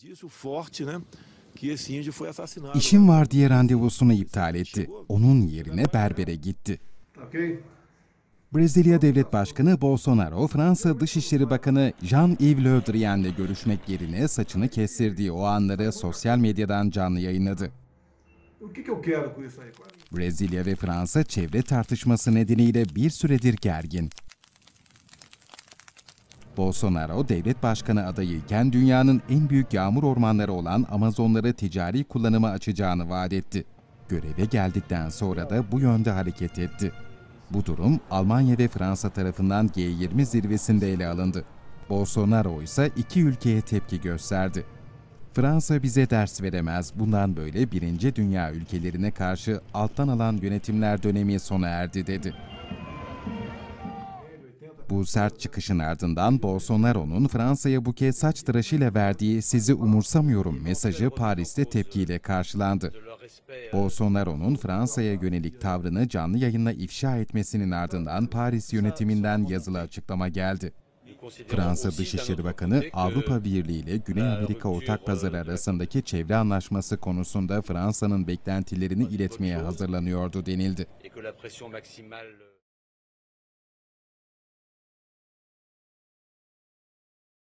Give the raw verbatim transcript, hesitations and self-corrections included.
İşim var diye randevusunu iptal etti. Onun yerine berbere gitti. Brezilya Devlet Başkanı Bolsonaro, Fransa Dışişleri Bakanı Jean-Yves Le Drian'le görüşmek yerine saçını kestirdiği o anları sosyal medyadan canlı yayınladı. Brezilya ve Fransa çevre tartışması nedeniyle bir süredir gergin. Bolsonaro, devlet başkanı adayıyken dünyanın en büyük yağmur ormanları olan Amazonları ticari kullanıma açacağını vaat etti. Göreve geldikten sonra da bu yönde hareket etti. Bu durum Almanya ve Fransa tarafından G yirmi zirvesinde ele alındı. Bolsonaro ise iki ülkeye tepki gösterdi. Fransa bize ders veremez, bundan böyle birinci dünya ülkelerine karşı alttan alan yönetimler dönemi sona erdi dedi. Bu sert çıkışın ardından Bolsonaro'nun Fransa'ya bu kez saç tıraşıyla verdiği "sizi umursamıyorum" mesajı Paris'te tepkiyle karşılandı. Bolsonaro'nun Fransa'ya yönelik tavrını canlı yayınla ifşa etmesinin ardından Paris yönetiminden yazılı açıklama geldi. Fransa Dışişleri Bakanı, Avrupa Birliği ile Güney Amerika Ortak Pazarı arasındaki çevre anlaşması konusunda Fransa'nın beklentilerini iletmeye hazırlanıyordu denildi.